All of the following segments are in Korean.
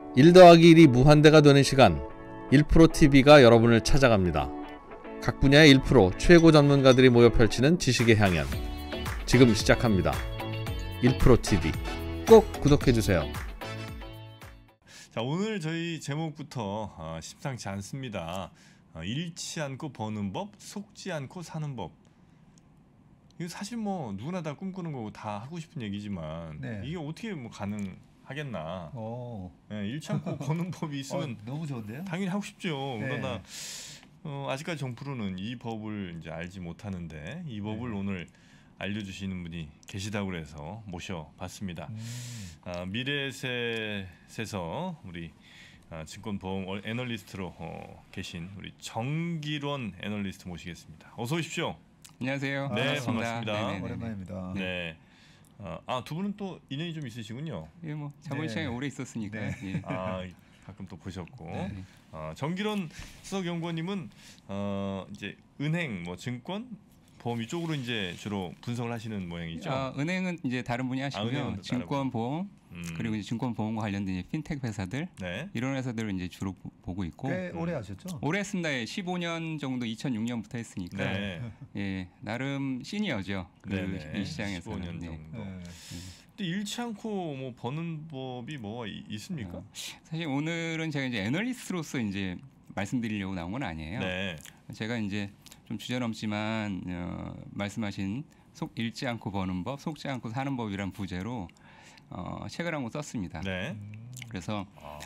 1 더하기 1이 무한대가 되는 시간 1%TV가 여러분을 찾아갑니다. 각 분야의 1% 최고 전문가들이 모여 펼치는 지식의 향연 지금 시작합니다. 1%TV 꼭 구독해주세요. 자, 오늘 저희 제목부터 심상치 않습니다. 잃지 않고 버는 법, 속지 않고 사는 법. 이거 사실 뭐 누구나 다 꿈꾸는 거고 다 하고 싶은 얘기지만 이게 어떻게 뭐 가능하겠나? 네, 잃지 않고 버는 법이 있으면 너무 좋은데요? 당연히 하고 싶죠. 그러나 아직까지 정프로는 이 법을 이제 알지 못하는데 이 법을 오늘 알려주시는 분이 계시다고 그래서 모셔봤습니다. 미래에셋에서 우리 증권보험 애널리스트로 계신 우리 정기론 애널리스트 모시겠습니다. 어서 오십시오. 안녕하세요. 네, 반갑습니다. 네네네. 오랜만입니다. 네. 두 분은 또 인연이 좀 있으시군요. 예, 뭐 자본시장에 오래 있었으니까. 네. 예. 가끔 또 보셨고. 네. 정기론 수석연구원님은 이제 은행, 뭐 증권, 보험 이쪽으로 이제 주로 분석을 하시는 모양이죠. 은행은 이제 다른 분이 하시고요. 은행은 증권, 보험 그리고 이제 증권 보험과 관련된 이제 핀텍 회사들 이런 회사들을 이제 주로 보고 있고. 꽤 오래 하셨죠? 오래 했습니다. 15년 정도 2006년부터 했으니까 예, 나름 시니어죠. 이 시장에서는. 15년 정도. 근데 잃지 않고 뭐 버는 법이 뭐가 있습니까? 사실 오늘은 제가 이제 애널리스트로서 이제 말씀드리려고 나온 건 아니에요. 제가 이제 좀 주저넘지만 말씀하신 잃지 않고 버는 법, 속지 않고 사는 법이란 부제로 책을 한 권 썼습니다. 그래서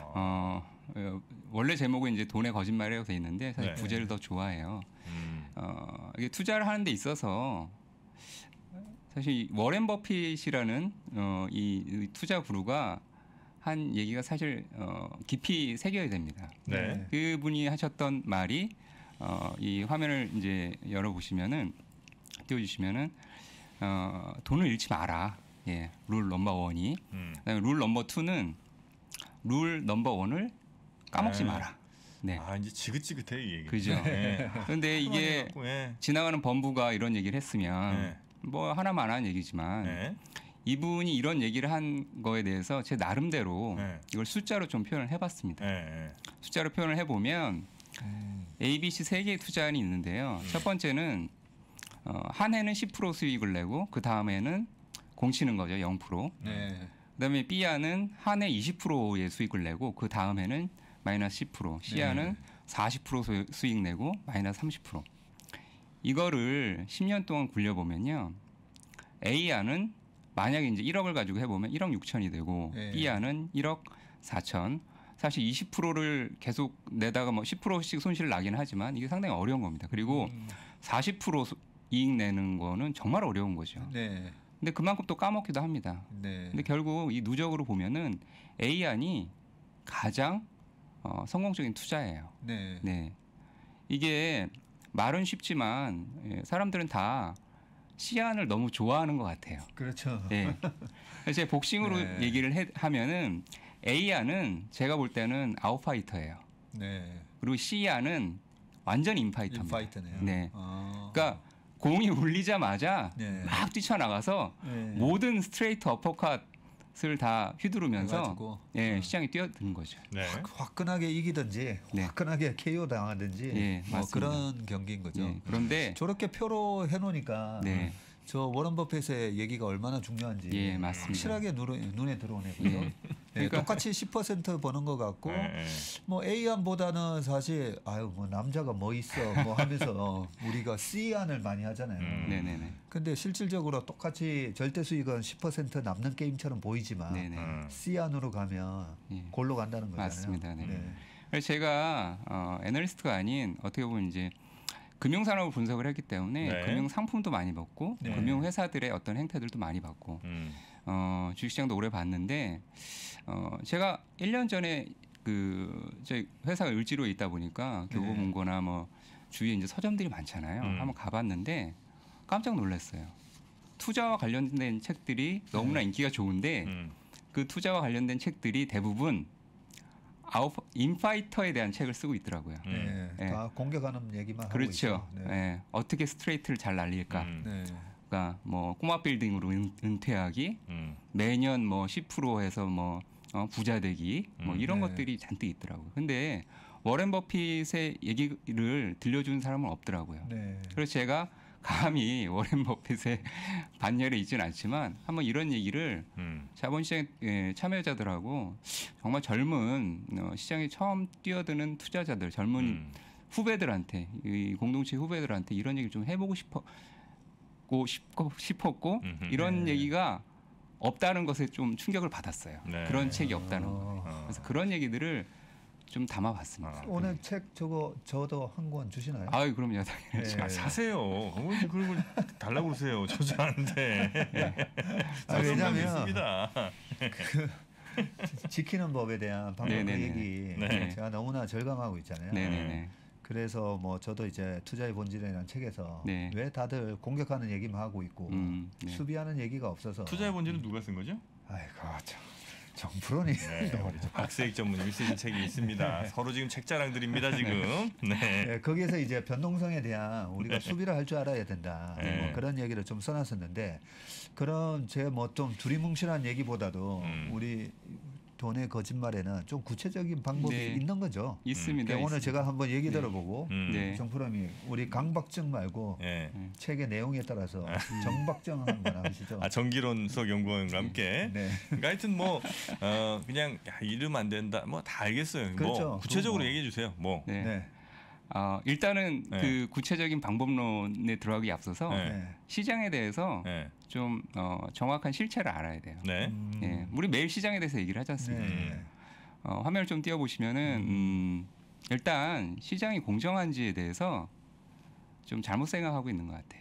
원래 제목은 이제 돈의 거짓말이라고 돼 있는데 사실 부제를 더 좋아해요. 이게 투자를 하는 데 있어서 사실 워렌 버핏이라는 이 투자 구루가 한 얘기가 사실 깊이 새겨야 됩니다. 그분이 하셨던 말이 이 화면을 이제 열어보시면은 띄워주시면은 돈을 잃지 마라. 예, 룰 넘버 원이. 그다음에 룰 넘버 투는 룰 넘버 원을 까먹지 마라. 네. 이제 지긋지긋해 이 얘기. 그죠. 그런데 이게 지나가는 범부가 이런 얘기를 했으면 뭐 하나만 한 얘기지만 이분이 이런 얘기를 한 거에 대해서 제 나름대로 이걸 숫자로 좀 표현을 해봤습니다. 숫자로 표현을 해보면 ABC 세 개의 투자안이 있는데요. 첫 번째는 한 해는 10% 수익을 내고 그 다음에는 공치는 거죠. 0%. 그다음에 B안은 한 해 20%의 수익을 내고 그 다음에는 마이너스 10%. C안은 40% 수익 내고 마이너스 30%. 이거를 10년 동안 굴려보면요. A안은 만약에 이제 1억을 가지고 해보면 1억 6천이 되고 B안은 1억 4천. 사실 20%를 계속 내다가 뭐 10%씩 손실을 나긴 하지만 이게 상당히 어려운 겁니다. 그리고 40% 이익 내는 거는 정말 어려운 거죠. 근데 그만큼 또 까먹기도 합니다. 근데 결국 이 누적으로 보면은 A안이 가장 성공적인 투자예요. 이게 말은 쉽지만 사람들은 다 C안을 너무 좋아하는 것 같아요. 그렇죠. 그래서 제가 복싱으로 얘기를 하면은 A안은 제가 볼 때는 아웃파이터예요. 그리고 C안은 완전 인파이터입니다. 그러니까 공이 울리자마자 막 뛰쳐나가서 모든 스트레이트 어퍼컷을 다 휘두르면서 시장에 뛰어드는 거죠. 화끈하게 이기든지 화끈하게 KO 당하든지 뭐 그런 경기인 거죠. 그런데 저렇게 표로 해놓으니까 저 워런 버핏의 얘기가 얼마나 중요한지 확실하게 눈에 들어오네요. 그러니까 똑같이 10% 버는 것 같고 뭐 A안보다는 사실 뭐 남자가 뭐 있어 뭐 하면서 우리가 C안을 많이 하잖아요. 근데 실질적으로 똑같이 절대 수익은 10% 남는 게임처럼 보이지만 C안으로 가면 골로 간다는 거잖아요. 맞습니다. 그래서 제가 애널리스트가 아닌 어떻게 보면 이제 금융산업을 분석을 했기 때문에 금융 상품도 많이 봤고 금융 회사들의 어떤 행태들도 많이 봤고 주식시장도 오래 봤는데 제가 1년 전에 저희 회사가 을지로에 있다 보니까 교보문고나 뭐 주위에 이제 서점들이 많잖아요. 한번 가봤는데 깜짝 놀랐어요. 투자와 관련된 책들이 너무나 인기가 좋은데 그 투자와 관련된 책들이 대부분 인파이터에 대한 책을 쓰고 있더라고요. 다 공격하는 얘기만 그렇죠. 하고 있죠. 어떻게 스트레이트를 잘 날릴까. 그러니까 뭐 꼬마 빌딩으로 은퇴하기, 매년 뭐 10%해서 뭐 부자 되기 뭐 이런 것들이 잔뜩 있더라고요. 근데 워렌 버핏의 얘기를 들려주는 사람은 없더라고요. 그래서 제가 감히 워렌 버핏의 반열에 있지는 않지만 한번 이런 얘기를 자본시장 참여자들하고 정말 젊은 시장에 처음 뛰어드는 투자자들, 젊은 후배들한테, 이 공동체 후배들한테 이런 얘기를 좀 해보고 싶었고 이런 얘기가 없다는 것에 좀 충격을 받았어요. 그런 책이 없다는 거. 그래서 그런 얘기들을 좀 담아봤습니다. 오늘 책 저도 한 권 주시나요? 아유 그럼요, 당연히. 사세요. 그런 걸 달라고 그러세요, 저자한테. 왜냐하면 지키는 법에 대한 방법 얘기 제가 너무나 절감하고 있잖아요. 그래서 뭐 저도 이제 투자의 본질이라는 책에서 왜 다들 공격하는 얘기만 하고 있고 수비하는 얘기가 없어서. 투자의 본질은 누가 쓴 거죠? 아이고 참. 정프로님. 박세익 전문님이 쓰신 책이 있습니다. 서로 지금 책자랑들입니다 지금. 거기에서 이제 변동성에 대한 우리가 수비를 할 줄 알아야 된다. 뭐 그런 얘기를 좀 써놨었는데, 그런 제 뭐 좀 두리뭉실한 얘기보다도 우리 돈의 거짓말에는 좀 구체적인 방법이 있는 거죠. 있습니다. 오늘 제가 한번 얘기 들어보고 정프로님 우리 강박증 말고 책의 내용에 따라서 정박증 한번 하시죠. 정기론석 연구원과 함께. 그러니까 하여튼 뭐 그냥 이러면 안 된다. 뭐 다 알겠어요. 그렇죠. 뭐 구체적으로 얘기해 주세요. 뭐. 일단은 그 구체적인 방법론에 들어가기 앞서서 시장에 대해서 좀 정확한 실체를 알아야 돼요. 우리 매일 시장에 대해서 얘기를 하지 않습니까? 화면을 좀 띄워보시면은 일단 시장이 공정한지에 대해서 좀 잘못 생각하고 있는 것 같아요.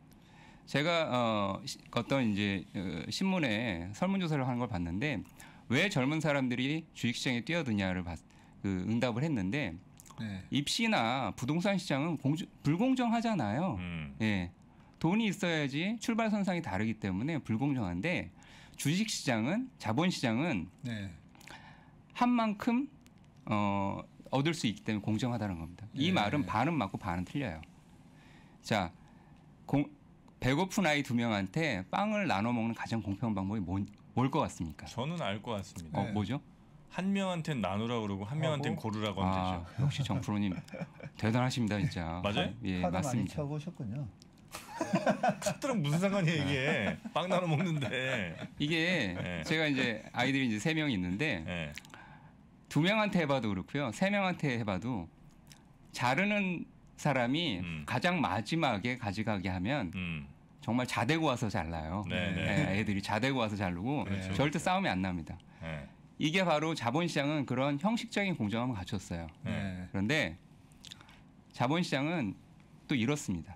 제가 어떤 이제 신문에 설문조사를 하는 걸 봤는데 왜 젊은 사람들이 주식시장에 뛰어드냐를 응답을 했는데 입시나 부동산 시장은 불공정하잖아요. 돈이 있어야지 출발선상이 다르기 때문에 불공정한데 주식시장은 자본시장은 한 만큼 얻을 수 있기 때문에 공정하다는 겁니다. 이 말은 반은 맞고 반은 틀려요. 자, 배고픈 아이 2명한테 빵을 나눠 먹는 가장 공평한 방법이 뭘 것 같습니까? 저는 알 것 같습니다. 뭐죠? 한 명한테는 나누라고 그러고 한 명한테는 고르라고 하면 되죠. 역시 정프로님 대단하십니다 진짜. 맞아요? 카드 맞습니다. 많이 쳐보셨군요. 카드랑 무슨 상관이에요 이게. 빵 나눠 먹는데. 이게 제가 이제 아이들이 이제 3명이 있는데 2명한테 해봐도 그렇고요. 3명한테 해봐도 자르는 사람이 가장 마지막에 가져가게 하면 정말 자대고 와서 잘라요. 애들이 자대고 와서 자르고 절대 싸움이 안 납니다. 이게 바로 자본시장은 그런 형식적인 공정함을 갖췄어요. 그런데 자본시장은 또 이렇습니다.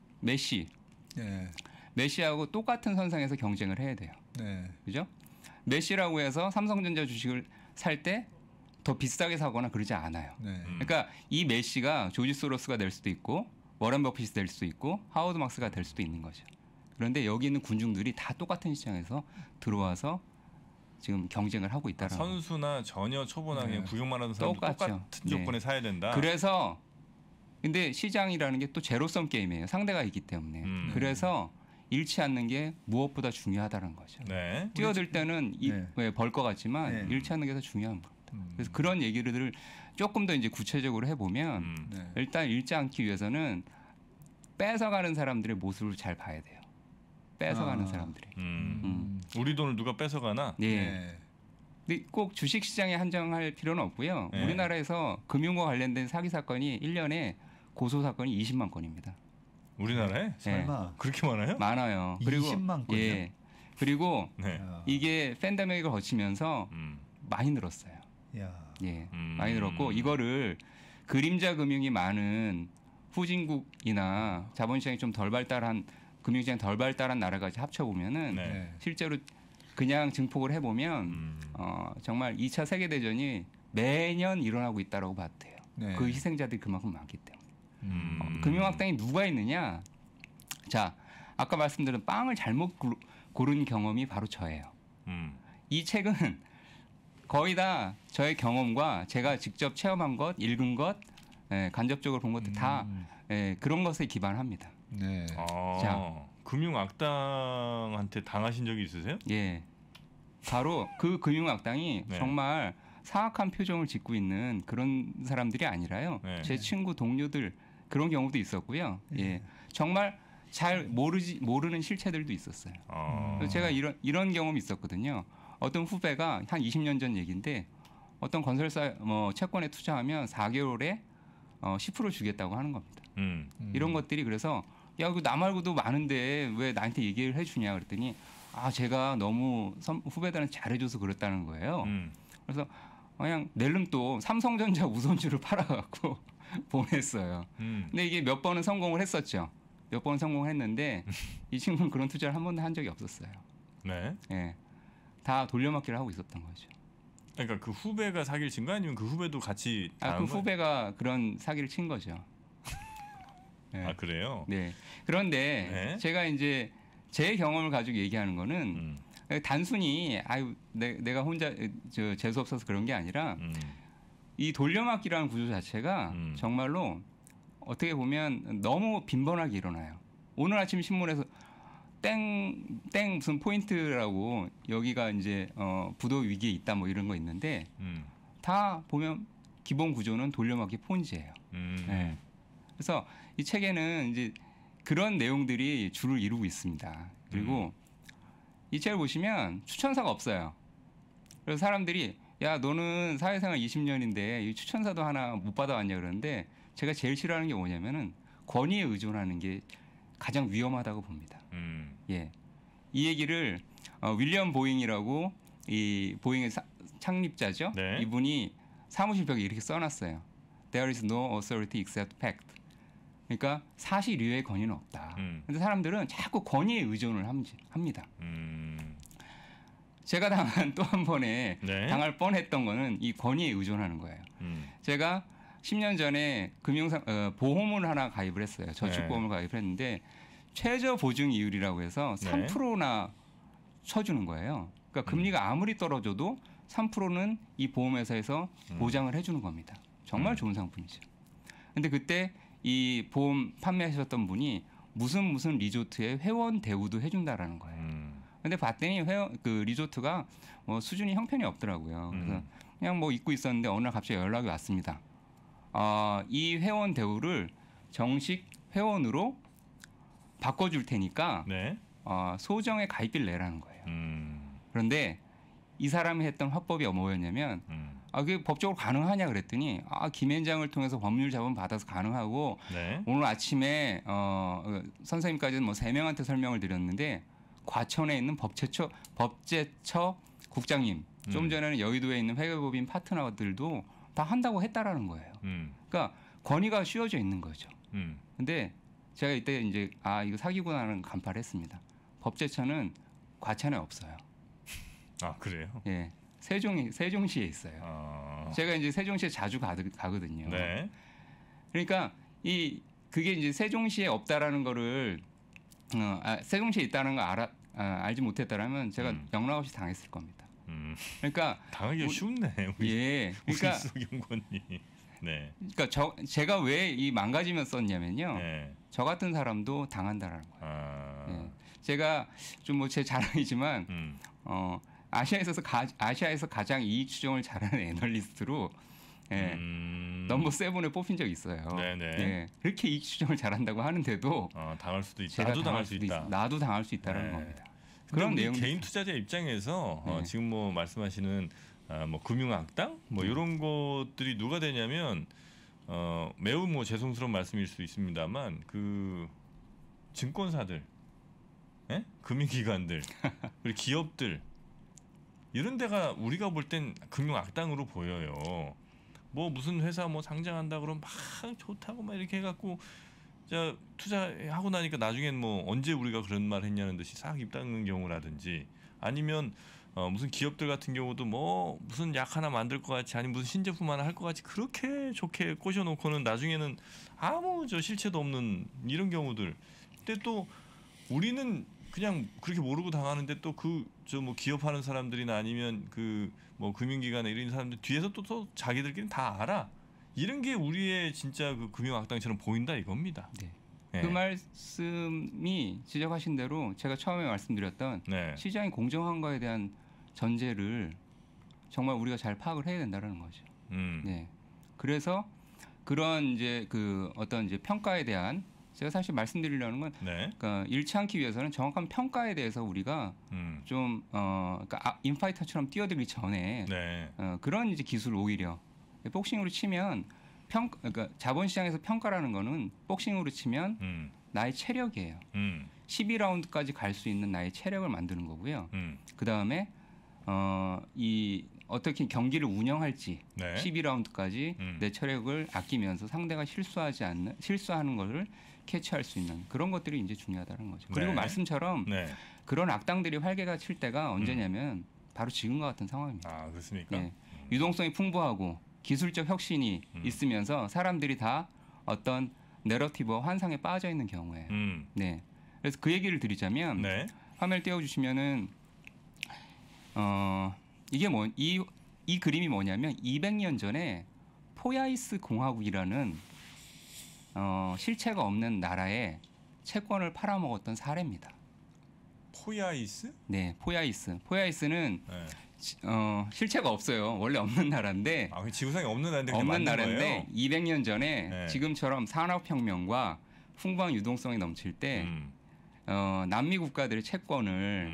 메시하고 똑같은 선상에서 경쟁을 해야 돼요. 그죠? 메시라고 해서 삼성전자 주식을 살 때 더 비싸게 사거나 그러지 않아요. 그러니까 이 메시가 조지 소로스가 될 수도 있고 워런 버핏이 될 수도 있고 하워드 막스가 될 수도 있는 거죠. 그런데 여기 있는 군중들이 다 똑같은 시장에서 들어와서 지금 경쟁을 하고 있다는 선수나 전혀 초보나 그냥 구경만 하는 사람도 똑같은 조건에 사야 된다. 그래서 근데 시장이라는 게 또 제로섬 게임이에요. 상대가 있기 때문에. 그래서 잃지 않는 게 무엇보다 중요하다는 거죠. 뛰어들 때는 벌 것 같지만 잃지 않는 게 더 중요한 겁니다. 그래서 그런 얘기를 조금 더 이제 구체적으로 해보면 일단 잃지 않기 위해서는 뺏어가는 사람들의 모습을 잘 봐야 돼요. 뺏어가는 사람들이. 우리 돈을 누가 뺏어가나? 근데 꼭 주식시장에 한정할 필요는 없고요. 우리나라에서 금융과 관련된 사기 사건이 1년에 고소 사건이 20만 건입니다. 우리나라에? 설마 그렇게 많아요? 많아요. 그리고 20만 건이요? 그리고 이게 팬데믹을 거치면서 많이 늘었어요. 많이 늘었고 이거를 그림자 금융이 많은 후진국이나 자본시장이 좀 덜 발달한 금융시장이 덜 발달한 나라가 합쳐보면은 실제로 그냥 증폭을 해보면 정말 2차 세계대전이 매년 일어나고 있다고 봐도 돼요. 그 희생자들이 그만큼 많기 때문에. 금융학당이 누가 있느냐? 자, 아까 말씀드린 빵을 잘못 고른 경험이 바로 저예요. 이 책은 거의 다 저의 경험과 제가 직접 체험한 것, 읽은 것, 간접적으로 본 것들 다 그런 것에 기반합니다. 자, 금융 악당한테 당하신 적이 있으세요? 바로 그 금융악당이 네. 정말 사악한 표정을 짓고 있는 그런 사람들이 아니라요. 네. 제 친구 동료들 그런 경우도 있었고요. 예, 정말 잘 모르는 실체들도 있었어요. 그래서 제가 이런 경험이 있었거든요. 어떤 후배가 한 20년 전 얘기인데 어떤 건설사 채권에 투자하면 4개월에 10% 주겠다고 하는 겁니다. 이런 것들이 그래서 야, 나 말고도 많은데 왜 나한테 얘기를 해주냐 그랬더니 제가 너무 후배들한테 잘해줘서 그랬다는 거예요. 그래서 그냥 낼름 또 삼성전자 우선주를 팔아갖고 보냈어요. 근데 이게 몇 번은 성공을 했었죠. 몇 번 성공했는데 이 친구는 그런 투자를 한 번도 한 적이 없었어요. 네. 예, 다 돌려막기를 하고 있었던 거죠. 그러니까 그 후배가 사기를 친 거 아니면 그 후배도 같이? 그 후배가 그런 사기를 친 거죠. 네. 그래요? 네. 그런데 네? 제가 이제 제 경험을 가지고 얘기하는 거는 단순히 내가 혼자 재수 없어서 그런 게 아니라 이 돌려막기라는 구조 자체가 정말로 어떻게 보면 너무 빈번하게 일어나요. 오늘 아침 신문에서 땡 무슨 포인트라고 여기가 이제 부도 위기에 있다 뭐 이런 거 있는데 다 보면 기본 구조는 돌려막기 폰지예요. 네. 그래서 이 책에는 이제 그런 내용들이 주를 이루고 있습니다. 그리고 이 책을 보시면 추천사가 없어요. 그래서 사람들이 야 너는 사회생활 20년인데 이 추천사도 하나 못 받아왔냐 그러는데 제가 제일 싫어하는 게 뭐냐면은 권위에 의존하는 게 가장 위험하다고 봅니다. 예, 이 얘기를 윌리엄 보잉이라고 이 보잉의 창립자죠. 네. 이분이 사무실 벽에 이렇게 써놨어요. There is no authority except fact. 그러니까 사실 이외의 권위는 없다. 그런데 사람들은 자꾸 권위에 의존을 합니다. 제가 당한 또 한 번에 네. 당할 뻔했던 거는 이 권위에 의존하는 거예요. 제가 10년 전에 보험을 하나 가입을 했어요. 저축보험을 네. 가입을 했는데 최저 보증 이율이라고 해서 3%나 쳐주는 거예요. 그러니까 금리가 아무리 떨어져도 3%는 이 보험회사에서 보장을 해주는 겁니다. 정말 좋은 상품이죠. 근데 그때 이 보험 판매하셨던 분이 무슨 리조트에 회원 대우도 해준다라는 거예요. 근데 봤더니 그 리조트가 수준이 형편이 없더라고요. 그래서 그냥 뭐 잊고 있었는데 어느 날 갑자기 연락이 왔습니다. 이 회원 대우를 정식 회원으로 바꿔줄 테니까 네. 소정의 가입비를 내라는 거예요. 그런데 이 사람이 했던 화법이 뭐였냐면 그게 법적으로 가능하냐 그랬더니 김현장을 통해서 법률 자본 받아서 가능하고 네. 오늘 아침에 선생님까지는 뭐 3명한테 설명을 드렸는데 과천에 있는 법제처 국장님 좀 전에는 여의도에 있는 회계법인 파트너들도 다 한다고 했다라는 거예요. 그러니까 권위가 씌워져 있는 거죠. 근데 제가 이때 이제 이거 사기구나라는 간파를 했습니다. 법제처는 과천에 없어요. 그래요? 예, 세종시에 있어요. 제가 이제 세종시에 자주 가거든요. 네. 그러니까 그게 이제 세종시에 없다라는 거를 세종시에 있다는 거 알지 못했다라면 제가 영락없이 당했을 겁니다. 그러니까 당하기 쉽네. 예, 그러니까 경권이. 네. 그러니까 제가 왜 이 망가지면 썼냐면요. 네. 저 같은 사람도 당한다라는 거예요. 네. 제가 좀 뭐 제 자랑이지만 아시아에서 가장 이익 추정을 잘하는 애널리스트로 넘버 7에 뽑힌 적이 있어요. 네네. 네. 그렇게 이익 추정을 잘한다고 하는데도 당할 수도 있다. 나도 당할 수 있다. 나도 당할 수 있다는 겁니다. 그런 내용 개인 투자자 입장에서 지금 뭐 말씀하시는 뭐 금융악당 뭐 이런 것들이 누가 되냐면 매우 뭐 죄송스러운 말씀일 수 있습니다만 그 증권사들, 금융기관들, 그리고 기업들 이런 데가 우리가 볼 땐 금융악당으로 보여요. 뭐 무슨 회사 뭐 상장한다 그러면 막 좋다고 막 이렇게 해갖고 자 투자하고 나니까 나중엔 뭐 언제 우리가 그런 말 했냐는 듯이 싹 입 닫는 경우라든지 아니면 무슨 기업들 같은 경우도 뭐 무슨 약 하나 만들 것 같이 아니면 무슨 신제품 하나 할 것 같이 그렇게 좋게 꼬셔놓고는 나중에는 아무 실체도 없는 이런 경우들. 근데 또 우리는 그냥 그렇게 모르고 당하는데 또 뭐 기업하는 사람들이나 아니면 그 뭐 금융기관에 이런 사람들 뒤에서 또 자기들끼리 다 알아. 이런 게 우리의 진짜 그 금융악당처럼 보인다 이겁니다. 네. 네. 그 말씀이 지적하신 대로 제가 처음에 말씀드렸던 시장이 공정한 거에 대한 전제를 정말 우리가 잘 파악을 해야 된다는 거죠. 네. 그래서 그런 이제 그 어떤 이제 평가에 대한 제가 사실 말씀드리려는 건 네. 그러니까 잃지 않기 위해서는 정확한 평가에 대해서 우리가 좀 그러니까 인파이터처럼 뛰어들기 전에 네. 그런 이제 기술 오히려 복싱으로 치면 그러니까 자본시장에서 평가라는 거는 복싱으로 치면 나의 체력이에요. 12라운드까지 갈 수 있는 나의 체력을 만드는 거고요. 그 다음에 이 어떻게 경기를 운영할지 네. 12라운드까지 내 체력을 아끼면서 상대가 실수하는 것을 캐치할 수 있는 그런 것들이 이제 중요하다는 거죠. 그리고 네. 말씀처럼 네. 그런 악당들이 활개가 칠 때가 언제냐면 바로 지금과 같은 상황입니다. 아, 그렇습니까? 네. 유동성이 풍부하고 기술적 혁신이 있으면서 사람들이 다 어떤 내러티브와 환상에 빠져 있는 경우에. 네. 그래서 그 얘기를 드리자면 네. 화면을 띄워주시면은 이게 이 그림이 뭐냐면 200년 전에 포야이스 공화국이라는 실체가 없는 나라의 채권을 팔아먹었던 사례입니다. 포야이스? 네, 포야이스. 포야이스는 네. 실체가 없어요. 원래 없는 나라인데. 아, 지구상에 없는 나라인데 없는 나라인데 거예요? 200년 전에 네. 지금처럼 산업혁명과 풍부한 유동성이 넘칠 때 남미 국가들의 채권을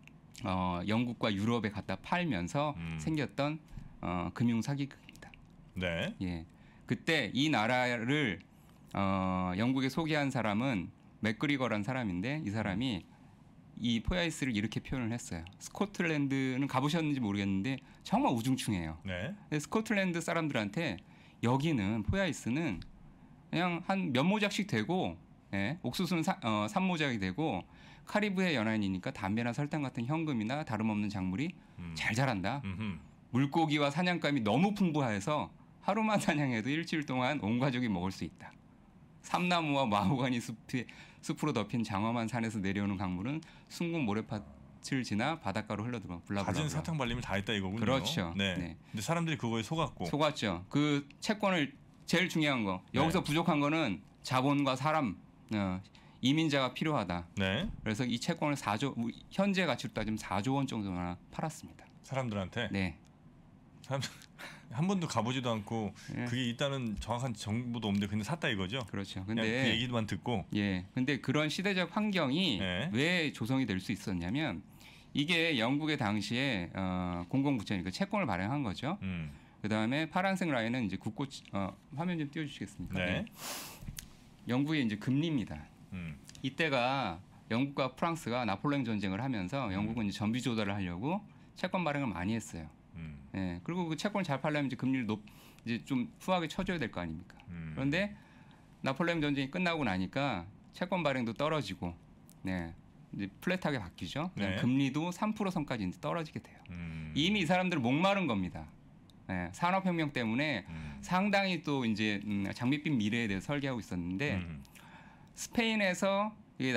영국과 유럽에 갖다 팔면서 생겼던 금융 사기극입니다. 네. 예, 그때 이 나라를 영국에 소개한 사람은 맥그리거란 사람인데 이 사람이 이 포야이스를 이렇게 표현을 했어요. 스코틀랜드는 가보셨는지 모르겠는데 정말 우중충해요. 네. 스코틀랜드 사람들한테 여기는 포야이스는 그냥 한 몇 모작씩 되고 예, 옥수수는 3모작이 되고 카리브해 연안이니까 담배나 설탕 같은 현금이나 다름없는 작물이 잘 자란다. 물고기와 사냥감이 너무 풍부해서 하루만 사냥해도 일주일 동안 온 가족이 먹을 수 있다. 삼나무와 마호가니 숲으로 덮인 장엄한 산에서 내려오는 강물은 숭근 모래밭을 지나 바닷가로 흘러들어. 가진 사탕 발림을 다 했다 이거군요. 그렇죠. 네. 네. 근데 사람들이 그거에 속았고. 속았죠. 그 채권을 제일 중요한 거 여기서 네. 부족한 거는 자본과 사람 이민자가 필요하다. 네. 그래서 이 채권을 4조 현재 가치로 따지면 4조 원 정도나 팔았습니다. 사람들한테. 네. 사람들 한 번도 가보지도 않고 네. 그게 있다는 정확한 정보도 없는데 근데 샀다 이거죠. 그렇죠. 근데 근데 그 얘기만 듣고. 예. 근데 그런 시대적 환경이 네. 왜 조성이 될 수 있었냐면 이게 영국의 당시에 공공부채니까 채권을 발행한 거죠. 그다음에 파란색 라인은 이제 국고 화면 좀 띄워주시겠습니까? 네. 네. 영국의 이제 금리입니다. 이때가 영국과 프랑스가 나폴레옹 전쟁을 하면서 영국은 이제 전비 조달을 하려고 채권 발행을 많이 했어요. 예. 그리고 그 채권을 잘 팔려면 이제 금리를 이제 좀 후하게 쳐줘야 될 거 아닙니까? 그런데 나폴레옹 전쟁이 끝나고 나니까 채권 발행도 떨어지고, 네. 이제 플랫하게 바뀌죠. 네. 금리도 3% 선까지 이제 떨어지게 돼요. 이미 이 사람들은 목마른 겁니다. 네. 산업혁명 때문에 상당히 또 이제 장밋빛 미래에 대해서 설계하고 있었는데 스페인에서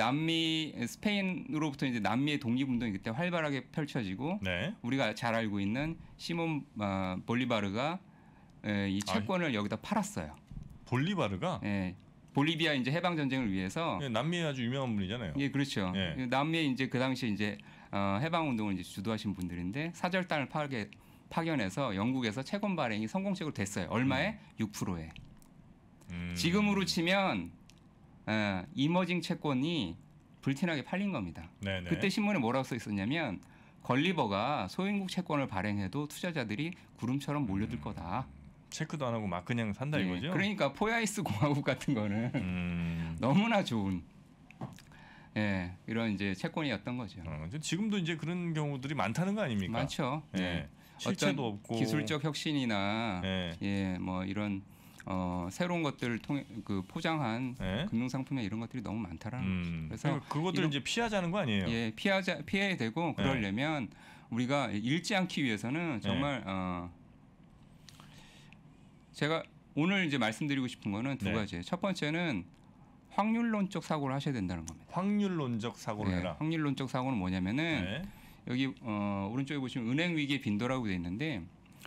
스페인으로부터 이제 남미의 독립운동이 그때 활발하게 펼쳐지고 네. 우리가 잘 알고 있는 시몬 볼리바르가 이 채권을 여기다 팔았어요. 볼리바르가? 예. 볼리비아 이제 해방 전쟁을 위해서 남미에 아주 유명한 분이잖아요. 예, 그렇죠. 예. 남미에 이제 그 당시 이제 해방 운동을 이제 주도하신 분들인데 사절단을 파견해서 영국에서 채권 발행이 성공적으로 됐어요. 얼마에? 6%에. 지금으로 치면 이머징 채권이 불티나게 팔린 겁니다. 네네. 그때 신문에 뭐라고 써 있었냐면 걸리버가 소인국 채권을 발행해도 투자자들이 구름처럼 몰려들 거다. 체크도 안 하고 막 그냥 산다 이거죠? 그러니까 포야이스 공화국 같은 거는 너무나 좋은 이런 이제 채권이었던 거죠. 지금도 이제 그런 경우들이 많다는 거 아닙니까? 많죠. 네. 실체도 없고 기술적 혁신이나 뭐 이런 새로운 것들을 통해 그 포장한 금융 상품에 이런 것들이 너무 많다라는 거죠. 그래서 그것들 이제 피하자는 거 아니에요? 예, 피해야 되고 그러려면 우리가 잃지 않기 위해서는 정말 제가 오늘 이제 말씀드리고 싶은 거는 두 가지예요. 첫 번째는 확률론적 사고를 하셔야 된다는 겁니다. 확률론적 사고를 해라. 확률론적 사고는 뭐냐면은 여기 오른쪽에 보시면 은행 위기의 빈도라고 돼 있는데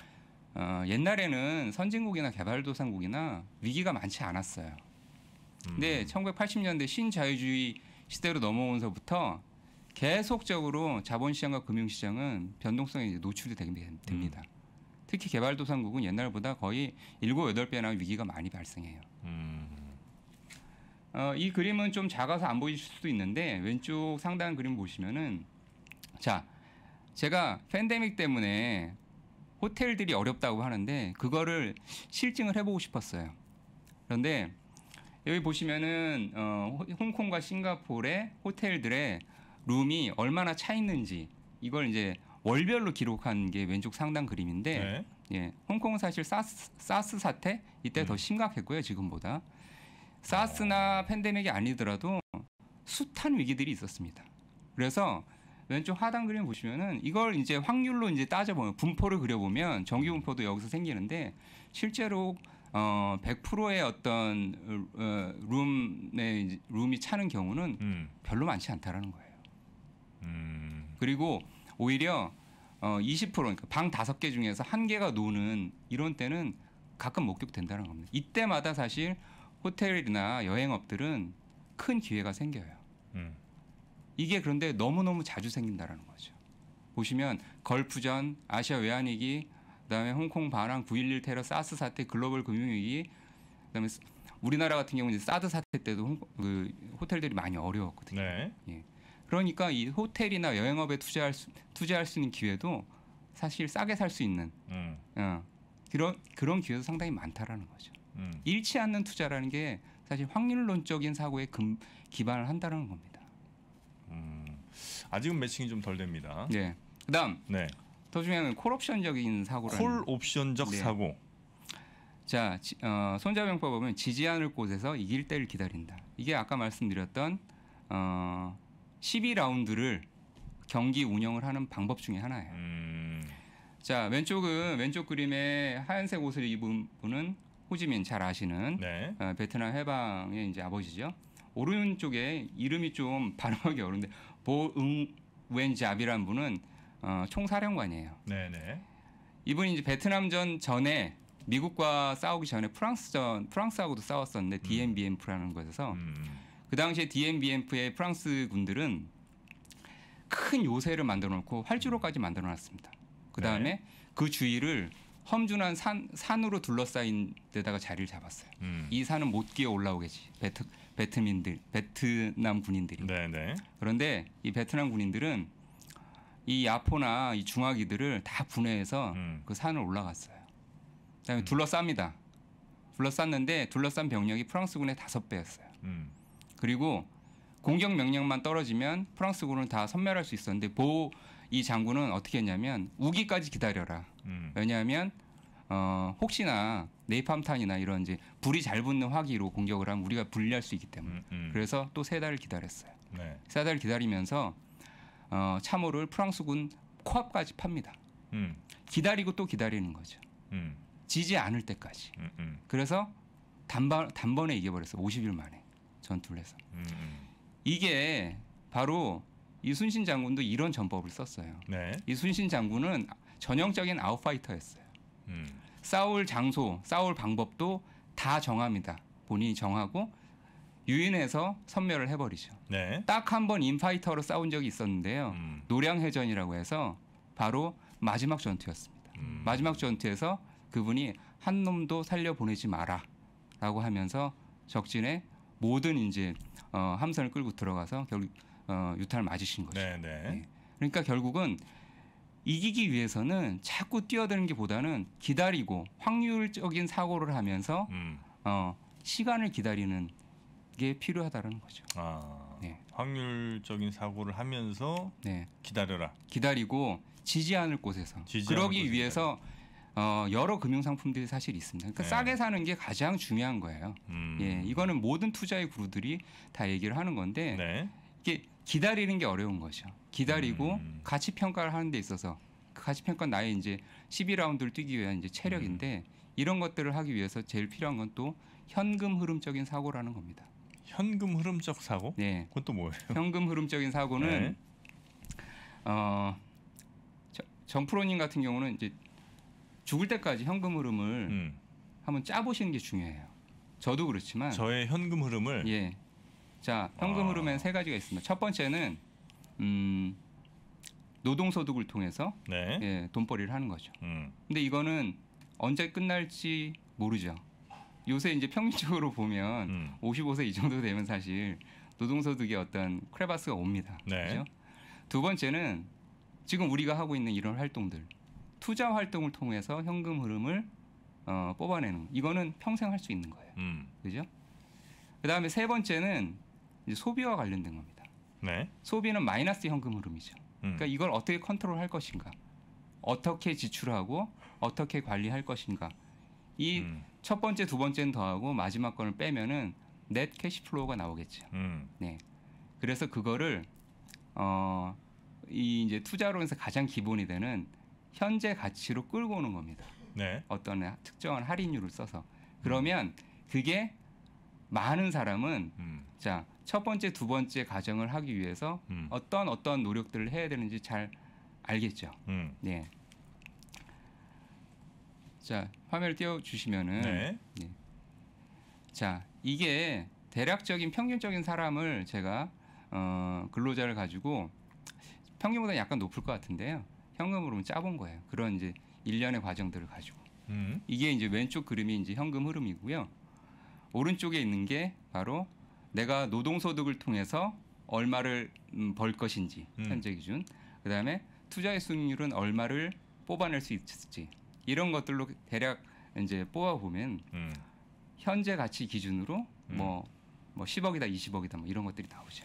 옛날에는 선진국이나 개발도상국이나 위기가 많지 않았어요. 근데 1980년대 신자유주의 시대로 넘어오면서부터 계속적으로 자본시장과 금융시장은 변동성에 이제 노출이 됩니다. 특히 개발도상국은 옛날보다 거의 7, 8배나 위기가 많이 발생해요. 이 그림은 좀 작아서 안 보이실 수도 있는데 왼쪽 상단 그림 보시면은 자, 제가 팬데믹 때문에 호텔들이 어렵다고 하는데 그거를 실증을 해보고 싶었어요. 그런데 여기 보시면은 홍콩과 싱가포르의 호텔들의 룸이 얼마나 차 있는지 이걸 이제 월별로 기록한 게 왼쪽 상단 그림인데 예, 홍콩은 사실 사스 사태 이때 더 심각했고요 지금보다. 사스나 팬데믹이 아니더라도 숱한 위기들이 있었습니다. 그래서 왼쪽 하단 그림 보시면은 이걸 이제 확률로 이제 따져보면 분포를 그려보면 정기 분포도 여기서 생기는데 실제로 100%의 어떤 룸이 차는 경우는 별로 많지 않다라는 거예요. 그리고 오히려 20% 그러니까 방 5개 중에서 1개가 노는 이런 때는 가끔 목격된다는 겁니다. 이때마다 사실 호텔이나 여행업들은 큰 기회가 생겨요. 이게 그런데 너무너무 자주 생긴다라는 거죠. 보시면 걸프전, 아시아 외환위기, 그다음에 홍콩 반항, 9.11 테러, 사스 사태, 글로벌 금융위기, 그다음에 우리나라 같은 경우는 이제 사드 사태 때도 호텔들이 많이 어려웠거든요. 네. 예. 그러니까 이 호텔이나 여행업에 투자할 수 있는 기회도 사실 싸게 살 수 있는 그런 기회도 상당히 많다라는 거죠. 잃지 않는 투자라는 게 사실 확률론적인 사고에 기반을 한다는 겁니다. 아직은 매칭이 좀 덜 됩니다. 네. 그다음 더 중요한 건 콜옵션적인 사고라는. 콜옵션적 사고. 자, 손자병법 보면 지지 않을 곳에서 이길 때를 기다린다. 이게 아까 말씀드렸던 12라운드를 경기 운영을 하는 방법 중에 하나예요. 자, 왼쪽 그림에 하얀색 옷을 입은 분은 호지민 잘 아시는 베트남 해방의 이제 아버지죠. 오른쪽에 이름이 좀 발음하기 어려운데 보응웬잡이라는 분은 총사령관이에요. 네네. 이분이 이제 베트남전 전에 미국과 싸우기 전에 프랑스하고도 싸웠었는데 DMBM프라는 곳에서 그 당시에 DMBM프의 프랑스 군들은 큰 요새를 만들어 놓고 활주로까지 만들어 놨습니다. 그 다음에 그 주위를 험준한 산으로 둘러싸인 데다가 자리를 잡았어요. 이 산은 못 기어 올라오겠지. 베트남 군인들이. 네네. 그런데 이 베트남 군인들은 이 야포나 이 중화기들을 다 분해해서 그 산을 올라갔어요. 그다음에 둘러쌉니다. 둘러쌌는데 둘러싼 병력이 프랑스군의 5배였어요. 그리고 공격 명령만 떨어지면 프랑스군을 다 섬멸할 수 있었는데 이 장군은 어떻게 했냐면 우기까지 기다려라. 왜냐하면 혹시나 네이팜탄이나 이런 이제 불이 잘 붙는 화기로 공격을 하면 우리가 불리할 수 있기 때문에 그래서 또 3달을 기다렸어요. 3달을 기다리면서 참호를 프랑스군 코앞까지 팝니다. 기다리고 또 기다리는 거죠. 지지 않을 때까지. 그래서 단번에 이겨버렸어요. 50일 만에 전투를 해서. 이게 바로 이순신 장군도 이런 전법을 썼어요. 이순신 장군은 전형적인 아웃파이터였어요. 싸울 장소, 싸울 방법도 다 정합니다. 본인이 정하고 유인해서 섬멸을 해버리죠. 딱 한 번 인파이터로 싸운 적이 있었는데요. 노량해전이라고 해서 바로 마지막 전투였습니다. 마지막 전투에서 그분이 한 놈도 살려보내지 마라라고 하면서 적진에 모든 이제 함선을 끌고 들어가서 결국 유탄을 맞으신 거죠. 네. 그러니까 결국은 이기기 위해서는 자꾸 뛰어드는 게 보다는 기다리고 확률적인 사고를 하면서 시간을 기다리는 게 필요하다는 거죠. 확률적인 사고를 하면서 기다려라. 기다리고 지지 않을 곳에서. 그러기 위해서 여러 금융 상품들이 사실 있습니다. 그러니까 싸게 사는 게 가장 중요한 거예요. 이거는 모든 투자의 구루들이 다 얘기를 하는 건데 이게 기다리는 게 어려운 거죠. 기다리고 가치 평가를 하는 데 있어서 그 가치 평가는 나의 이제 12라운드를 뛰기 위한 이제 체력인데 이런 것들을 하기 위해서 제일 필요한 건 또 현금 흐름적인 사고라는 겁니다. 현금 흐름적 사고? 네. 그건 또 뭐예요? 현금 흐름적인 사고는 정프로님 같은 경우는 이제 죽을 때까지 현금 흐름을 한번 짜보시는 게 중요해요. 저도 그렇지만 저의 현금 흐름을 자, 현금 흐름엔 3가지가 있습니다. 첫 번째는 노동소득을 통해서 네. 예, 돈벌이를 하는 거죠. 근데 이거는 언제 끝날지 모르죠. 요새 이제 평균적으로 보면 55세 이 정도 되면 사실 노동소득의 어떤 크레바스가 옵니다. 네. 그렇죠? 두 번째는 지금 우리가 하고 있는 이런 활동들, 투자 활동을 통해서 현금 흐름을 뽑아내는 이거는 평생 할 수 있는 거예요. 그죠? 그다음에 세 번째는 이제 소비와 관련된 겁니다. 네. 소비는 마이너스 현금 흐름이죠. 그러니까 이걸 어떻게 컨트롤할 것인가, 어떻게 지출하고 어떻게 관리할 것인가. 이 첫 번째, 두 번째는 더하고 마지막 건을 빼면은 넷 캐시플로우가 나오겠죠. 네. 그래서 그거를 이 이제 투자론에서 가장 기본이 되는 현재 가치로 끌고 오는 겁니다. 네. 어떤 특정한 할인율을 써서 그러면 그게 많은 사람은 자, 첫 번째, 두 번째 가정을 하기 위해서 어떤 노력들을 해야 되는지 잘 알겠죠. 네. 자, 화면을 띄워 주시면은 네. 네. 자, 이게 대략적인 평균적인 사람을 제가 근로자를 가지고 평균보다 약간 높을 것 같은데요. 현금으로 짜본 거예요. 그런 이제 일련의 과정들을 가지고. 이게 이제 왼쪽 그림이 이제 현금 흐름이고요. 오른쪽에 있는 게 바로 내가 노동소득을 통해서 얼마를 벌 것인지 현재 기준. 그다음에 투자의 수익률은 얼마를 뽑아낼 수 있을지 이런 것들로 대략 이제 뽑아 보면 현재 가치 기준으로 뭐 10억이다, 20억이다 뭐 이런 것들이 나오죠.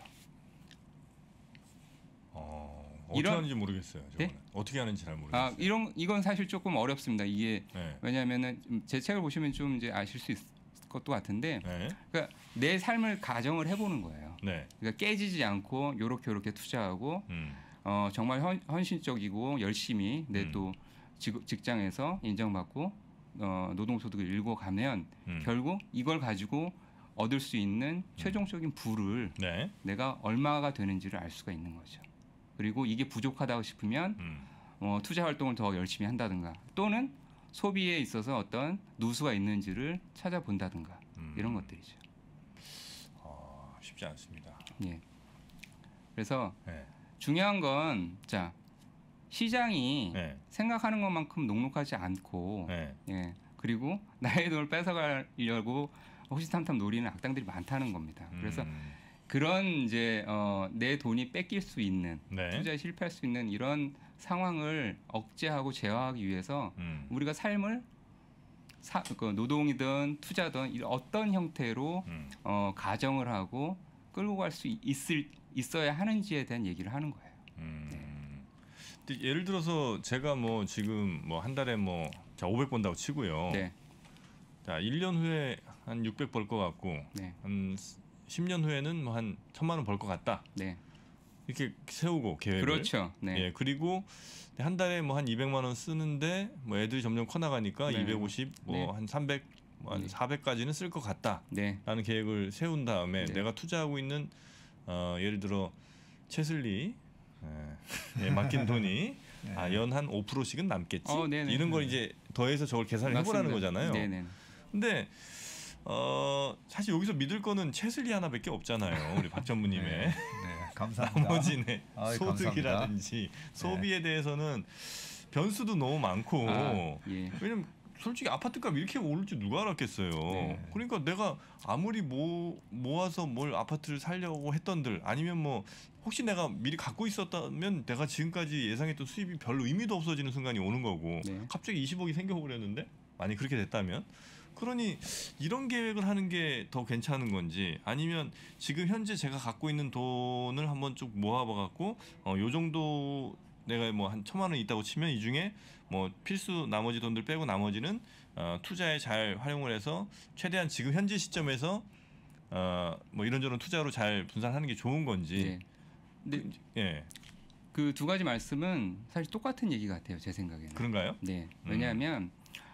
어떻게 하는지 모르겠어요. 네? 어떻게 하는지 잘 모르겠어요. 이건 사실 조금 어렵습니다. 이게 네. 왜냐하면은 제 책을 보시면 좀 이제 아실 수 있을 것도 같은데, 네. 그러니까 내 삶을 가정을 해보는 거예요. 네. 그러니까 깨지지 않고 요렇게 투자하고 정말 헌신적이고 열심히 내 또 직장에서 인정받고 노동소득을 일고 가면 결국 이걸 가지고 얻을 수 있는 최종적인 부를 네. 내가 얼마가 되는지를 알 수가 있는 거죠. 그리고 이게 부족하다고 싶으면 투자 활동을 더 열심히 한다든가 또는 소비에 있어서 어떤 누수가 있는지를 찾아본다든가 이런 것들이죠. 쉽지 않습니다. 예. 그래서 네. 중요한 건 자 시장이 네. 생각하는 것만큼 녹록하지 않고 네. 예. 그리고 나의 돈을 뺏어가려고 호시탐탐 노리는 악당들이 많다는 겁니다. 그래서 그런 이제 내 돈이 뺏길 수 있는 네. 투자에 실패할 수 있는 이런 상황을 억제하고 제어하기 위해서 우리가 삶을 노동이든 투자든 어떤 형태로 가정을 하고 끌고 갈 수 있어야 하는지에 대한 얘기를 하는 거예요. 네. 예를 들어서 제가 뭐 지금 뭐 한 달에 뭐 500 번다고 치고요. 네. 자, 1년 후에 한 600 벌 것 같고 네. 한 10년 후에는 뭐 한 1,000만 원 벌 것 같다. 네. 이렇게 세우고 계획을. 그렇죠. 네. 예, 그리고 한 달에 뭐 한 200만 원 쓰는데 뭐 애들이 점점 커 나가니까 네. 250, 뭐 한 300, 뭐 한 네. 400까지는 쓸 것 같다라는 네. 계획을 세운 다음에 네. 내가 투자하고 있는 예를 들어 채슬리 맡긴 돈이 네. 연 한 5%씩은 남겠지. 네네. 이런 걸 이제 더해서 저걸 계산을 해보라는 거잖아요. 네네. 근데 사실 여기서 믿을 거는 채슬리 하나밖에 없잖아요. 우리 박 전무님의. 네, 감사합니다. 나머지는 아이, 소득이라든지 소비에 대해서는 변수도 너무 많고 예. 왜냐면 솔직히 아파트값 이렇게 오를 줄 누가 알았겠어요. 네. 그러니까 내가 아무리 모아서 뭘 아파트를 살려고 했던들 아니면 뭐 혹시 내가 미리 갖고 있었다면 내가 지금까지 예상했던 수입이 별로 의미도 없어지는 순간이 오는 거고 네. 갑자기 20억이 생겨버렸는데 만약 그렇게 됐다면 그러니 이런 계획을 하는 게 더 괜찮은 건지 아니면 지금 현재 제가 갖고 있는 돈을 한번 쭉 모아봐 갖고 요 정도 내가 뭐 한 1,000만 원 있다고 치면 이 중에 뭐 필수 나머지 돈들 빼고 나머지는 투자에 잘 활용을 해서 최대한 지금 현재 시점에서 뭐 이런저런 투자로 잘 분산하는 게 좋은 건지. 네. 근데 예. 그 두 가지 말씀은 사실 똑같은 얘기 같아요, 제 생각에는. 그런가요? 네. 왜냐하면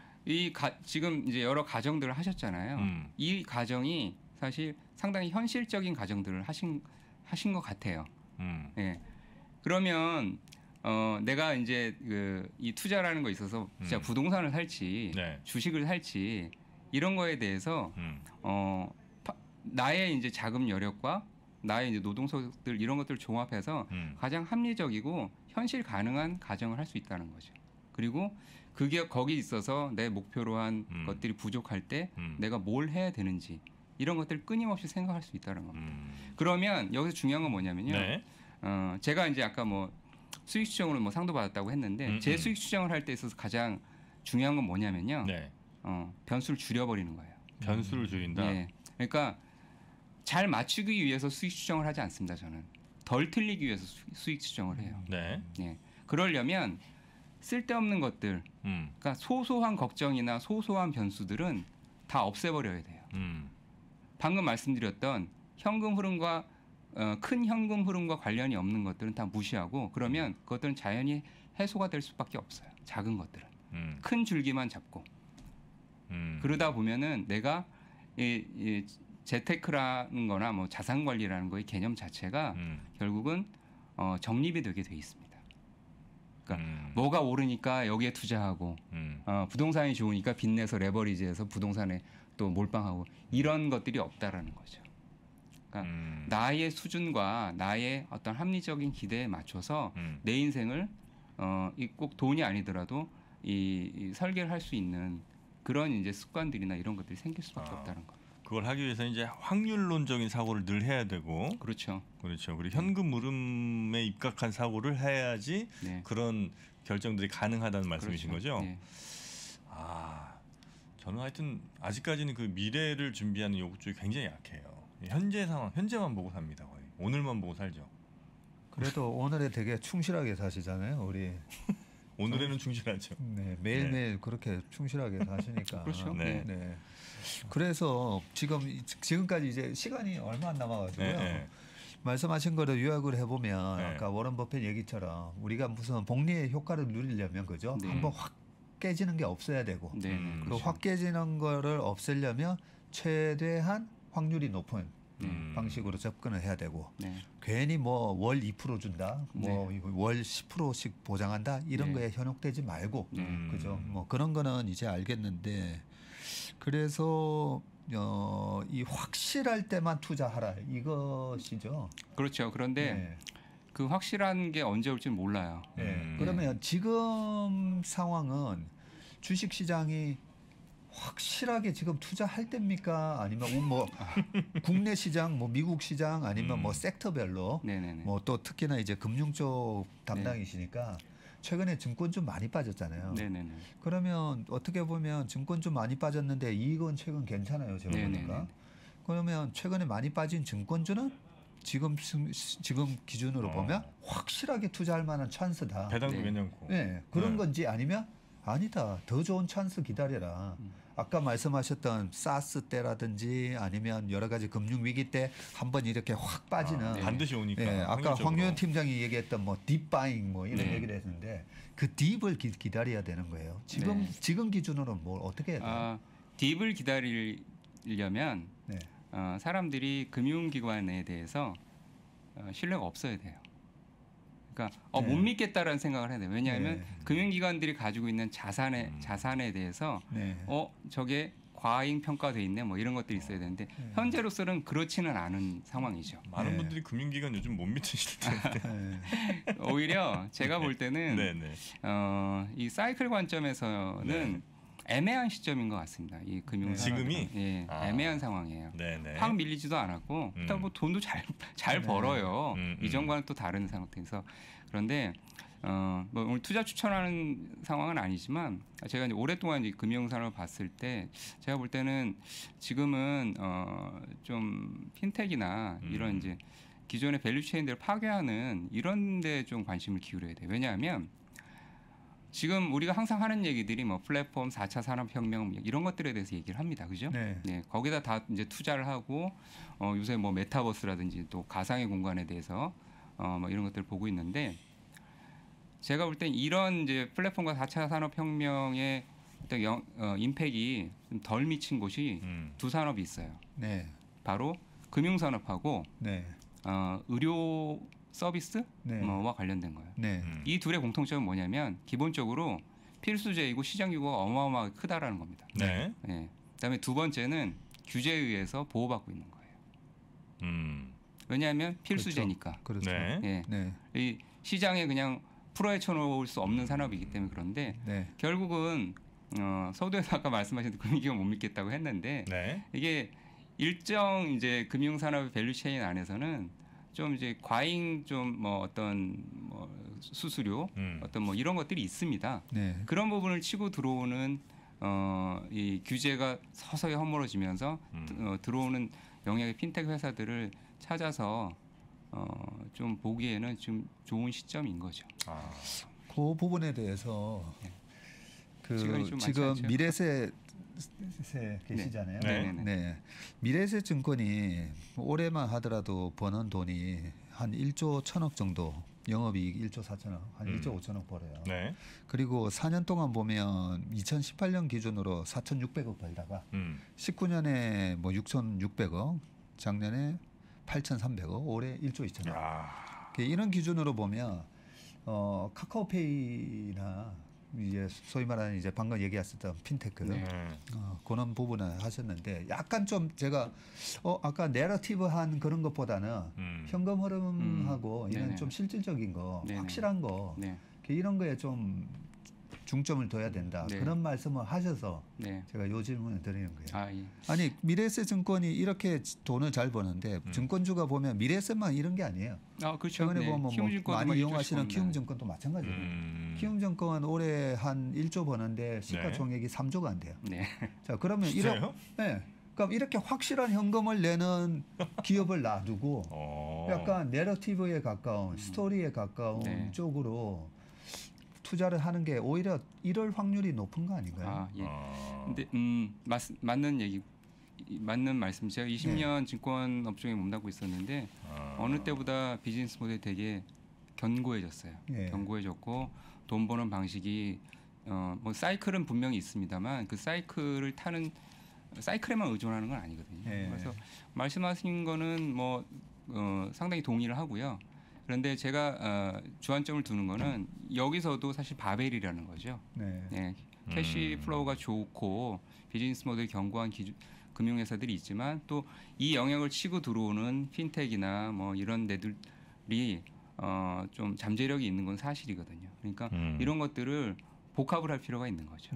지금 이제 여러 가정들을 하셨잖아요. 이 가정이 사실 상당히 현실적인 가정들을 하신 것 같아요. 예. 그러면 내가 이제 이 투자라는 거 있어서 진짜 부동산을 살지, 네. 주식을 살지 이런 거에 대해서 나의 이제 자금 여력과 나의 이제 노동소득들 이런 것들을 종합해서 가장 합리적이고 현실 가능한 가정을 할 수 있다는 거죠. 그리고 그게 거기 있어서 내 목표로 한 것들이 부족할 때 내가 뭘 해야 되는지 이런 것들을 끊임없이 생각할 수 있다는 겁니다. 그러면 여기서 중요한 건 뭐냐면요. 네. 제가 이제 아까 뭐 수익 추정으로 뭐 상도 받았다고 했는데 제 수익 추정을 할 때 있어서 가장 중요한 건 뭐냐면요. 네. 변수를 줄여버리는 거예요. 변수를 줄인다. 네. 그러니까 잘 맞추기 위해서 수익 추정을 하지 않습니다. 저는 덜 틀리기 위해서 수익 추정을 해요. 네. 네. 그러려면 쓸데없는 것들, 그러니까 소소한 걱정이나 소소한 변수들은 다 없애버려야 돼요. 방금 말씀드렸던 현금 흐름과 큰 현금 흐름과 관련이 없는 것들은 다 무시하고 그러면 그것들은 자연히 해소가 될 수밖에 없어요. 작은 것들은 큰 줄기만 잡고 그러다 보면은 내가 이 재테크라는 거나 뭐 자산 관리라는 거의 개념 자체가 결국은 정립이 되게 돼 있습니다. 그러니까 뭐가 오르니까 여기에 투자하고 부동산이 좋으니까 빚내서 레버리지해서 부동산에 또 몰빵하고 이런 것들이 없다라는 거죠. 그러니까 나의 수준과 나의 어떤 합리적인 기대에 맞춰서 내 인생을 꼭 돈이 아니더라도 이 설계를 할 수 있는 그런 이제 습관들이나 이런 것들이 생길 수밖에 없다는 거. 그걸 하기 위해서 이제 확률론적인 사고를 늘 해야 되고, 그렇죠. 그렇죠. 그리고 현금 흐름에 입각한 사고를 해야지 네. 그런 결정들이 가능하다는 말씀이신 그렇죠. 거죠. 네. 저는 하여튼 아직까지는 그 미래를 준비하는 요구 쪽이 굉장히 약해요. 현재 상황, 현재만 보고 삽니다. 거의 오늘만 보고 살죠. 그래도 오늘에 되게 충실하게 사시잖아요, 우리. 오늘에는 충실하죠. 네, 매일매일 그렇게 충실하게 사시니까. 그렇죠. 네. 네. 그래서 지금까지 이제 시간이 얼마 안 남아가지고요. 네. 말씀하신 거를 요약을 해보면 아까 워런 버핏 얘기처럼 우리가 무슨 복리의 효과를 누리려면 그죠? 네. 한번 확 깨지는 게 없어야 되고 네. 그 그렇죠. 확 깨지는 거를 없애려면 최대한 확률이 높은 방식으로 접근을 해야 되고 네. 괜히 뭐 월 2% 준다, 뭐 월 10%씩 보장한다 이런 네. 거에 현혹되지 말고 그죠? 음. 뭐 그런 거는 이제 알겠는데 그래서 이 확실할 때만 투자하라 이것이죠. 그렇죠. 그런데 네. 그 확실한 게 언제 올지 몰라요. 네. 그러면 지금 상황은 주식 시장이 확실하게 지금 투자할 때입니까? 아니면 뭐 국내 시장, 뭐 미국 시장 아니면 뭐 섹터별로 네네네. 뭐 또 특히나 이제 금융 쪽 담당이시니까 최근에 증권 좀 많이 빠졌잖아요. 네네네. 그러면 어떻게 보면 증권 좀 많이 빠졌는데 이익은 최근 괜찮아요, 제가 보니까. 그러면 최근에 많이 빠진 증권주는 지금 기준으로 보면 확실하게 투자할 만한 찬스다. 배당도 네. 괜찮고. 네, 그런 건지 아니면 아니다. 더 좋은 찬스 기다려라. 아까 말씀하셨던 사스 때라든지 아니면 여러 가지 금융 위기 때 한번 이렇게 확 빠지는 반드시 오니까. 네, 아까 황유현 팀장이 얘기했던 뭐 딥바잉 뭐 이런 얘기를 했는데 그 딥을 기다려야 되는 거예요. 지금 기준으로 뭘 어떻게 해야 돼요? 딥을 기다리려면 네. 사람들이 금융기관에 대해서 신뢰가 없어야 돼요. 그러니까 못 믿겠다라는 생각을 해야 돼요. 왜냐하면 금융기관들이 가지고 있는 자산에 대해서 저게 과잉 평가돼 있네 뭐 이런 것들이 있어야 되는데 현재로서는 그렇지는 않은 상황이죠. 많은 분들이 금융기관 요즘 못 믿으실 텐데. 오히려 제가 볼 때는 이 사이클 관점에서는 애매한 시점인 것 같습니다. 이 금융 지금이 애매한 상황이에요. 네네. 확 밀리지도 않았고 일단 뭐 돈도 잘 벌어요. 이전과는 또 다른 상태에서 그런데 뭐 오늘 투자 추천하는 상황은 아니지만 제가 이제 오랫동안 이제 금융산업을 봤을 때 제가 볼 때는 지금은 좀 핀텍이나 이런 이제 기존의 밸류체인들을 파괴하는 이런 데 좀 관심을 기울여야 돼요. 왜냐하면 지금 우리가 항상 하는 얘기들이 뭐 플랫폼 4차 산업혁명 이런 것들에 대해서 얘기를 합니다. 그죠? 네. 거기다 다 이제 투자를 하고 요새 뭐 메타버스라든지 또 가상의 공간에 대해서 뭐 이런 것들을 보고 있는데 제가 볼 땐 이런 이제 플랫폼과 4차 산업혁명의 어떤 임팩이 좀 덜 미친 곳이 두 산업이 있어요. 바로 금융산업하고 의료 서비스 와 관련된 거예요. 이 둘의 공통점은 뭐냐면 기본적으로 필수제이고 시장 규모가 어마어마하게 크다라는 겁니다. 그다음에 두 번째는 규제에 의해서 보호받고 있는 거예요. 왜냐하면 필수제니까. 그렇죠. 예. 네. 이 시장에 그냥 풀어헤쳐 놓을 수 없는 산업이기 때문에 그런데 네. 결국은 서두에서 아까 말씀하신 금융기업 못 믿겠다고 했는데 네. 이게 일정 이제 금융산업의 밸류체인 안에서는 좀 이제 과잉 좀 뭐 어떤 뭐 수수료 어떤 뭐 이런 것들이 있습니다. 네. 그런 부분을 치고 들어오는 이 규제가 서서히 허물어지면서 들어오는 영역의 핀테크 회사들을 찾아서 좀 보기에는 좀 좋은 시점인 거죠. 그 부분에 대해서 시간이 좀 지금 미래세 계시잖아요. 네. 미래세 증권이 올해만 하더라도 버는 돈이 한 1조 1천억 정도, 영업이익 1조 4천억, 한 1조 5천억 벌어요. 네. 그리고 4년 동안 보면 2018년 기준으로 4,600억 벌다가 19년에 뭐 6,600억, 작년에 8,300억, 올해 1조 2천억. 이런 기준으로 보면 카카오페이나 이제 소위 말하는 이제 방금 얘기하셨던 핀테크 그런 부분을 하셨는데 약간 좀 제가 아까 내러티브한 그런 것보다는 현금 흐름하고 이런 좀 실질적인 거 확실한 거 이런 거에 좀 중점을 둬야 된다. 그런 말씀을 하셔서 제가 요 질문을 드리는 거예요. 아니 미래에셋 증권이 이렇게 돈을 잘 버는데 증권주가 보면 미래에셋만 이런 게 아니에요. 그렇죠. 최근에 보면 뭐 많이 이용하시는 키움증권도 마찬가지예요. 키움증권 올해 한 1조 버는데 시가총액이 3조가 안 돼요. 자 그러면 그럼 이렇게 확실한 현금을 내는 기업을 놔두고 약간 내러티브에 가까운 스토리에 가까운 쪽으로 투자를 하는 게 오히려 이럴 확률이 높은 거 아닌가요? 근데 맞는 얘기, 맞는 말씀. 제가 20년 증권 업종에 몸담고 있었는데 어느 때보다 비즈니스 모델이 되게 견고해졌어요. 견고해졌고 돈 버는 방식이 뭐 사이클은 분명히 있습니다만 그 사이클을 타는 사이클에만 의존하는 건 아니거든요. 그래서 말씀하신 거는 뭐 상당히 동의를 하고요. 그런데 제가 주안점을 두는 거는 여기서도 사실 바벨이라는 거죠. 캐시 플로우가 좋고 비즈니스 모델 견고한 금융회사들이 있지만 또 이 영역을 치고 들어오는 핀텍이나 뭐 이런 데들이 좀 잠재력이 있는 건 사실이거든요. 그러니까 이런 것들을 복합을 할 필요가 있는 거죠.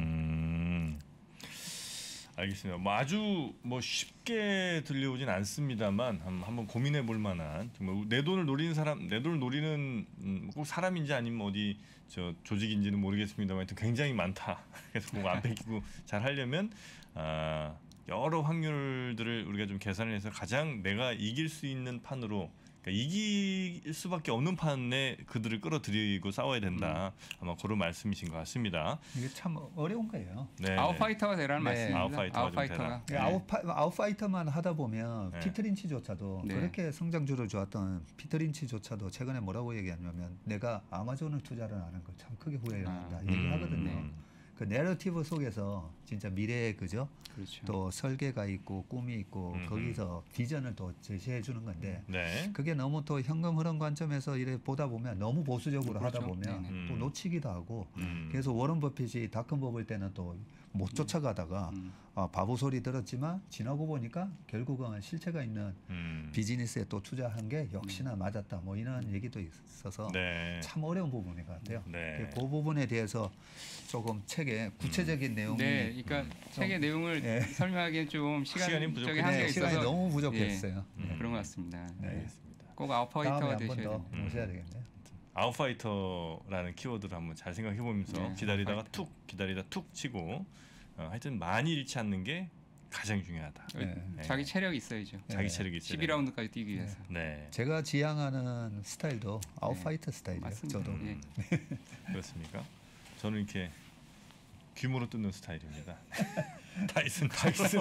알겠습니다. 뭐 아주 뭐 쉽게 들려오진 않습니다만 한번 고민해 볼 만한 정말 내 돈을 노리는 사람, 내 돈을 노리는 꼭 사람인지 아니면 어디 저 조직인지는 모르겠습니다만 하여튼 굉장히 많다. 그래서 그거 안 뺏기고 잘 하려면 여러 확률들을 우리가 좀 계산을 해서 가장 내가 이길 수 있는 판으로 그러니까 이길 수밖에 없는 판에 그들을 끌어들이고 싸워야 된다. 아마 그런 말씀이신 것 같습니다. 이게 참 어려운 거예요. 아웃파이터가 되라는 말씀입니다. 아웃파이터만 하다 보면 피트린치조차도 그렇게 성장주를 좋았던 피트린치조차도 최근에 뭐라고 얘기하냐면 내가 아마존을 투자를 안 한 걸 참 크게 후회한다 얘기하거든요. 그 내러티브 속에서 진짜 미래의 그죠? 또 설계가 있고 꿈이 있고 거기서 비전을 또 제시해 주는 건데 그게 너무 또 현금 흐름 관점에서 이래 보다 보면 너무 보수적으로 하다 보면 또 놓치기도 하고 그래서 워런 버핏이 닷컴 버블 때는 또 못 쫓아가다가 바보 소리 들었지만 지나고 보니까 결국은 실체가 있는 비즈니스에 또 투자한 게 역시나 맞았다. 뭐 이런 얘기도 있어서 참 어려운 부분인 것 같아요. 그 부분에 대해서 조금 책에 구체적인 내용이 그러니까 책의 내용을 설명하기엔 좀 시간이 부족한 한계가 있어서 시간이 너무 부족했어요. 그런 것 같습니다. 알겠습니다. 꼭 아웃파이터가 되셔야 돼요. 모셔야 되겠네요. 아웃파이터라는 키워드를 한번 잘 생각해 보면서 기다리다가 툭 치고 하여튼 많이 잃지 않는 게 가장 중요하다. 자기 체력이 있어야죠. 자기 체력이 있어야 12라운드까지 뛰기 위해서. 제가 지향하는 스타일도 아웃파이터 스타일이에요. 맞습니다. 저도. 그렇습니까? 저는 이렇게 규모로 뜯는 스타일입니다. 다이슨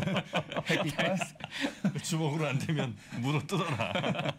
주먹으로 안 되면 무로 뜯어라.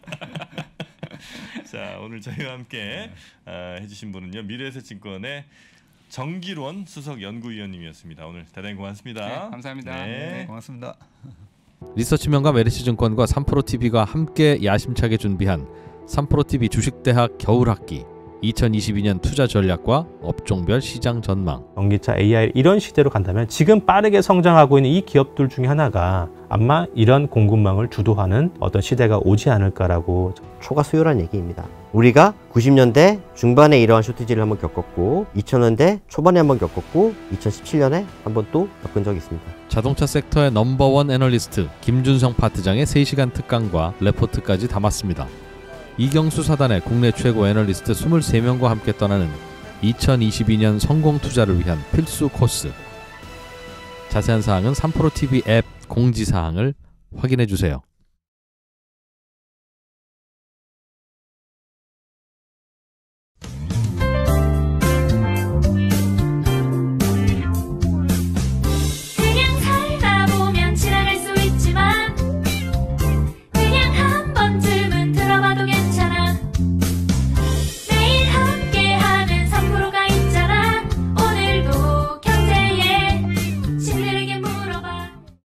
자, 오늘 저희와 함께 해주신 분은요 미래에셋증권의 정길원 수석 연구위원님이었습니다. 오늘 대단히 고맙습니다. 감사합니다. 고맙습니다. 리서치명가 메리츠증권과 3프로TV가 함께 야심차게 준비한 3프로TV 주식대학 겨울학기 2022년 투자 전략과 업종별 시장 전망. 전기차, AI 이런 시대로 간다면 지금 빠르게 성장하고 있는 이 기업들 중에 하나가 아마 이런 공급망을 주도하는 어떤 시대가 오지 않을까라고. 초과 수요란 얘기입니다. 우리가 90년대 중반에 이러한 쇼티지를 한번 겪었고 2000년대 초반에 한번 겪었고 2017년에 한번 또 겪은 적이 있습니다. 자동차 섹터의 넘버원 애널리스트 김준성 파트장의 3시간 특강과 레포트까지 담았습니다. 이경수 사단의 국내 최고 애널리스트 23명과 함께 떠나는 2022년 성공 투자를 위한 필수 코스. 자세한 사항은 3프로TV 앱 공지사항을 확인해 주세요.